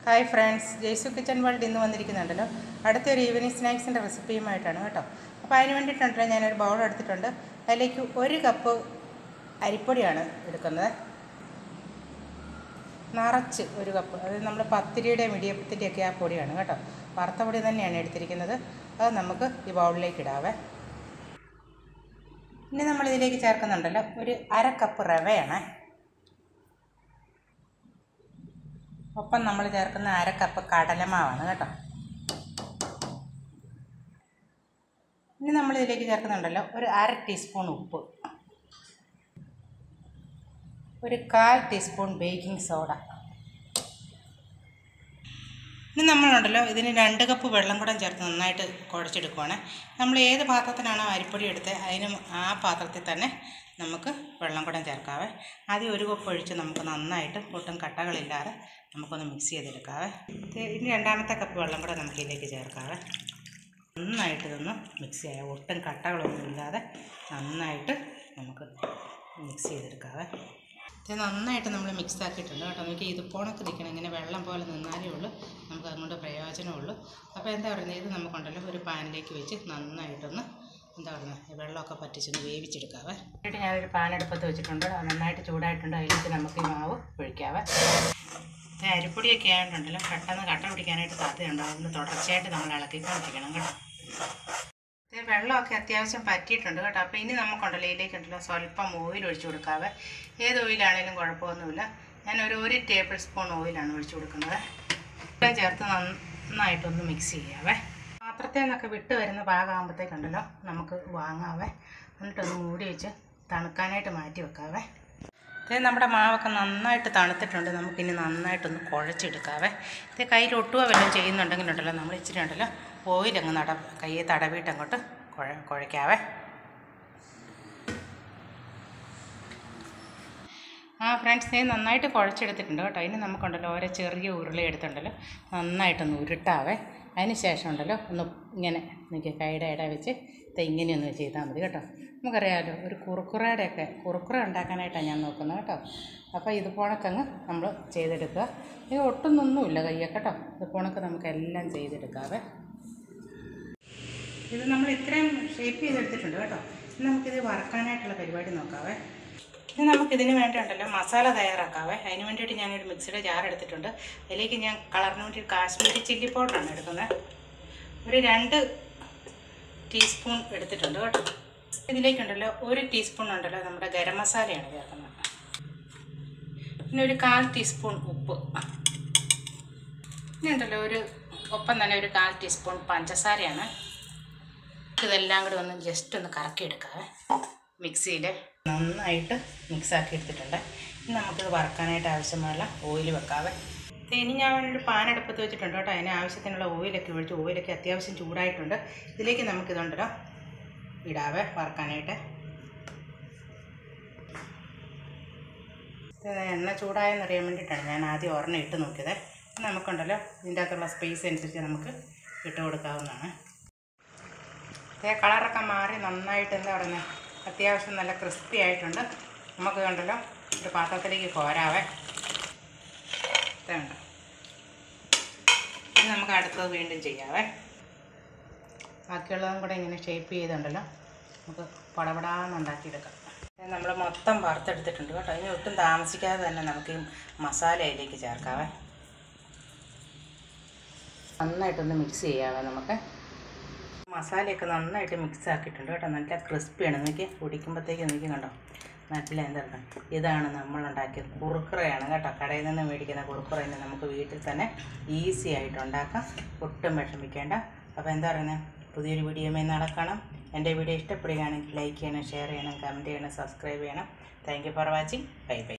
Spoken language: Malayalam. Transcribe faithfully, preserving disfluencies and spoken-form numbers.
Hi friends, Jaisu kitchen world ഇന്ന് വന്നിരിക്കുന്നുണ്ടല്ലോ. അടുത്തൊരു ഈവനിങ് സ്നാക്സിൻ്റെ റെസിപ്പിയുമായിട്ടാണ് കേട്ടോ. അപ്പോൾ അതിന് വേണ്ടിയിട്ടുണ്ടല്ലോ ഞാനൊരു ബൗൾ എടുത്തിട്ടുണ്ട്. അതിലേക്ക് ഒരു കപ്പ് അരിപ്പൊടിയാണ് എടുക്കുന്നത്, നിറച്ച് ഒരു കപ്പ്. അത് നമ്മൾ പത്തിരിയുടെ ഇടിയപ്പത്തിൻ്റെയൊക്കെ ആ പൊടിയാണ് കേട്ടോ. വറുത്ത പൊടി തന്നെയാണ് എടുത്തിരിക്കുന്നത്. അത് നമുക്ക് ഈ ബൗളിലേക്ക് ഇടാവേ. ഇനി നമ്മളിതിലേക്ക് ചേർക്കുന്നുണ്ടല്ലോ ഒരു അര കപ്പ് റവയാണ്. ഒപ്പം നമ്മൾ ചേർക്കുന്ന അര കപ്പ് കടലമാവാണ് കേട്ടോ. ഇനി നമ്മളിതിലേക്ക് ചേർക്കുന്നുണ്ടല്ലോ ഒരു അര ടീസ്പൂൺ ഉപ്പ്, ഒരു കാൽ ടീസ്പൂൺ ബേക്കിംഗ് സോഡ. ഇനി നമ്മളുണ്ടല്ലോ ഇതിന് രണ്ട് കപ്പ് വെള്ളം കൂടെ ചേർത്ത് നന്നായിട്ട് കുഴച്ചെടുക്കുവാണ്. നമ്മൾ ഏത് പാത്രത്തിനാണോ അരിപ്പൊടി എടുത്തത് അതിന് ആ പാത്രത്തിൽ തന്നെ നമുക്ക് വെള്ളം കൂടെ ചേർക്കാവേ. ആദ്യം ഒരു കപ്പ് ഒഴിച്ച് നമുക്ക് നന്നായിട്ട് ഒട്ടും കട്ടകളില്ലാതെ നമുക്കൊന്ന് മിക്സ് ചെയ്തെടുക്കാവേ. ഇനി രണ്ടാമത്തെ കപ്പ് വെള്ളം കൂടെ നമുക്ക് ഇതിലേക്ക് ചേർക്കാവേ. നന്നായിട്ട് ഇതൊന്ന് മിക്സ് ചെയ്യാം. ഒട്ടും കട്ടകളൊന്നും ഇല്ലാതെ നന്നായിട്ട് നമുക്ക് മിക്സ് ചെയ്തെടുക്കാവേ. ഇത് നന്നായിട്ട് നമ്മൾ മിക്സ് ആക്കിയിട്ടുണ്ട് കേട്ടോ. നമുക്ക് ഇതുപോണൊക്കെ നിൽക്കണം, ഇങ്ങനെ വെള്ളം പോലെ നിന്നാലേ ഉള്ളൂ നമുക്ക് അതുകൊണ്ട് പ്രയോജനമുള്ളൂ. അപ്പോൾ എന്താ പറയുന്നത്, ഇത് നമുക്കുണ്ടല്ലോ ഒരു പാനിലേക്ക് വെച്ച് നന്നായിട്ടൊന്ന് എന്താ പറയുന്നത് വെള്ളമൊക്കെ പറ്റിച്ചൊന്ന് വേവിച്ചെടുക്കാവേ. എന്നിട്ട് ഞാനൊരു പാൻ അടുപ്പത്ത് വെച്ചിട്ടുണ്ട്, നന്നായിട്ട് ചൂടായിട്ടുണ്ട്. അതിലേക്ക് നമുക്ക് ഈ മാവ് ഒഴിക്കാവേ. അരിപ്പൊടിയൊക്കെ ആയിട്ടുണ്ടല്ലോ പെട്ടെന്ന് കട്ട പിടിക്കാനായിട്ട് സാധ്യതയുണ്ട്. അതുകൊണ്ട് തുടർച്ചയായിട്ട് നമ്മൾ ഇളക്കിക്കൊണ്ടിരിക്കണം കേട്ടോ. വെള്ളമൊക്കെ അത്യാവശ്യം പറ്റിയിട്ടുണ്ട് കേട്ടോ. അപ്പോൾ ഇനി നമുക്കുണ്ടല്ലോ ഇതിലേക്കുണ്ടല്ലോ സ്വല്പം ഓയിൽ ഒഴിച്ചു കൊടുക്കാവേ. ഏത് ഓയിലാണെങ്കിലും കുഴപ്പമൊന്നുമില്ല. ഞാനൊരു ഒരു ടേബിൾ സ്പൂൺ ഓയിലാണ് ഒഴിച്ചു കൊടുക്കുന്നത്. ഇപ്പം ചേർത്ത് നന്നായിട്ടൊന്ന് മിക്സ് ചെയ്യാവേ. പാത്രത്തിൽ നിന്നൊക്കെ വിട്ട് വരുന്ന പാകമാകുമ്പോഴത്തേക്കുണ്ടല്ലോ നമുക്ക് വാങ്ങാവേ. എന്നിട്ടൊന്ന് മൂടി വെച്ച് തണുക്കാനായിട്ട് മാറ്റി വെക്കാവേ. ഇത് നമ്മുടെ മാവൊക്കെ നന്നായിട്ട് തണുത്തിട്ടുണ്ട്. നമുക്കിനി നന്നായിട്ടൊന്ന് കുഴച്ചെടുക്കാവേ. ഇത് കയ്യിൽ ഒട്ടുക വല്ലതും ചെയ്യുന്നുണ്ടെങ്കിലുണ്ടല്ലോ നമ്മൾ ഇച്ചിരി ഉണ്ടല്ലോ ഓയിലങ്ങ് നട കയ്യെ തടവിയിട്ട് അങ്ങോട്ട് കുഴ കുഴയ്ക്കാവേ. ആ ഫ്രണ്ട്സ്, ഇത് നന്നായിട്ട് കുഴച്ചെടുത്തിട്ടുണ്ട് കേട്ടോ. അതിന് നമുക്കുണ്ടല്ലോ ഓരോ ചെറിയ ഉരുളി എടുത്തുണ്ടല്ലോ നന്നായിട്ടൊന്ന് ഉരുട്ടാവേ. അതിന് ശേഷം ഉണ്ടല്ലോ ഒന്ന് ഇങ്ങനെ എനിക്ക് കൈയുടെ ഇട വെച്ച് ഇത് ഇങ്ങനെയൊന്ന് ചെയ്താൽ മതി കേട്ടോ. നമുക്കറിയാമല്ലോ ഒരു കുറുക്കുറയുടെയൊക്കെ കുറുക്കുറ ഉണ്ടാക്കാനായിട്ടാണ് ഞാൻ നോക്കുന്നത് കേട്ടോ. അപ്പോൾ ഇതുപോണക്കങ്ങ് നമ്മൾ ചെയ്തെടുക്കുക. ഇത് ഒട്ടുന്നൊന്നുമില്ല കയ്യൊക്കെ കേട്ടോ. ഇതുപോണക്ക് നമുക്കെല്ലാം ചെയ്തെടുക്കാവേ. ഇത് നമ്മൾ ഇത്രയും ഷേപ്പ് ചെയ്തെടുത്തിട്ടുണ്ട് കേട്ടോ. ഇനി നമുക്കിത് വറക്കാനായിട്ടുള്ള പരിപാടി നോക്കാവേ. ഇനി നമുക്കിതിന് വേണ്ടിയുണ്ടല്ലോ മസാല തയ്യാറാക്കാവേ. അതിന് വേണ്ടിയിട്ട് ഞാനൊരു മിക്സിയുടെ ജാർ എടുത്തിട്ടുണ്ട്. അതിലേക്ക് ഞാൻ കളറിന് വേണ്ടി കാശ്മീരി ചില്ലി പൗഡറാണ് എടുക്കുന്നത്. ഒരു രണ്ട് ടീസ്പൂൺ എടുത്തിട്ടുണ്ട് കേട്ടോ. ഇതിലേക്കുണ്ടല്ലോ ഒരു ടീസ്പൂൺ ഉണ്ടല്ലോ നമ്മുടെ ഗരം മസാലയാണ് ചേർക്കുന്നത്. പിന്നെ ഒരു കാൽ ടീസ്പൂൺ ഉപ്പ്. ഇനി ഉണ്ടല്ലോ ഒരു ഒപ്പം തന്നെ ഒരു കാൽ ടീസ്പൂൺ പഞ്ചസാരയാണ്. ഇതെല്ലാം കൂടി ഒന്ന് ജസ്റ്റ് ഒന്ന് കറക്കിയെടുക്കാവേ. മിക്സിയിൽ നന്നായിട്ട് മിക്സാക്കി എടുത്തിട്ടുണ്ട്. ഇനി നമുക്കിത് വറക്കാനായിട്ട് ആവശ്യമുള്ള ഓയിൽ വെക്കാവേ. ഇനി ഞാനൊരു പാൻ അടുപ്പത്ത് വെച്ചിട്ടുണ്ട് കേട്ടോ. അതിന് ആവശ്യത്തിനുള്ള ഓയിലൊക്കെ ഒഴിച്ച് ഓയിലൊക്കെ അത്യാവശ്യം ചൂടായിട്ടുണ്ട്. ഇതിലേക്ക് നമുക്കിതുണ്ടല്ലോ ഇടാവേ വറക്കാനായിട്ട്. എണ്ണ ചൂടായെന്നറിയാൻ വേണ്ടിയിട്ടാണ് ഞാൻ ആദ്യം ഒരെണ്ണം ഇട്ട് നോക്കിയത്. നമുക്കുണ്ടല്ലോ ഇതിൻ്റെ അകത്തുള്ള സ്പേസ് അനുസരിച്ച് നമുക്ക് ഇട്ട് കൊടുക്കാവുന്നതാണ്. അതേ കളറൊക്കെ മാറി നന്നായിട്ട് എന്താ പറയുന്നത് അത്യാവശ്യം നല്ല ക്രിസ്പി ആയിട്ടുണ്ട്. നമുക്ക് കണ്ടല്ലോ ഒരു പാത്രത്തിലേക്ക് കോരാവേ. ഇതുണ്ട്. ഇനി നമുക്ക് അടുത്തത് വീണ്ടും ചെയ്യാവേ. ബാക്കിയുള്ളതും കൂടെ ഇങ്ങനെ ഷേപ്പ് ചെയ്തുണ്ടല്ലോ നമുക്ക് പടപടാന്ന് ഉണ്ടാക്കിയെടുക്കാം. നമ്മൾ മൊത്തം വറുത്തെടുത്തിട്ടുണ്ട് കേട്ടോ. ഇനി ഒട്ടും താമസിക്കാതെ തന്നെ നമുക്ക് ഈ മസാല അതിലേക്ക് ചേർക്കാവേ. നന്നായിട്ടൊന്ന് മിക്സ് ചെയ്യാവേ. നമുക്ക് മസാലയൊക്കെ നന്നായിട്ട് മിക്സ് ആക്കിയിട്ടുണ്ട് കേട്ടോ. നല്ല ക്രിസ്പിയാണ്. നോക്കി കുടിക്കുമ്പോഴത്തേക്ക് നോക്കി കണ്ടോ നല്ല എന്താണ് ഇതാണ് നമ്മളുണ്ടാക്കിയ കുറുക്കുറയാണ് കേട്ടോ. കടയിൽ നിന്ന് മേടിക്കുന്ന കുറുക്കുറയിന് നമുക്ക് വീട്ടിൽ തന്നെ ഈസി ആയിട്ട് ഉണ്ടാക്കാം. ഒട്ടും വിഷമിക്കേണ്ട. അപ്പോൾ എന്താ പറയുന്നത് പുതിയൊരു വീഡിയോയുമായി നടക്കണം. എൻ്റെ വീഡിയോ ഇഷ്ടപ്പെടുകയാണെങ്കിൽ ലൈക്ക് ചെയ്യണം, ഷെയർ ചെയ്യണം, കമൻറ്റ് ചെയ്യണം, സബ്സ്ക്രൈബ് ചെയ്യണം. Thank you for watching. Bye by.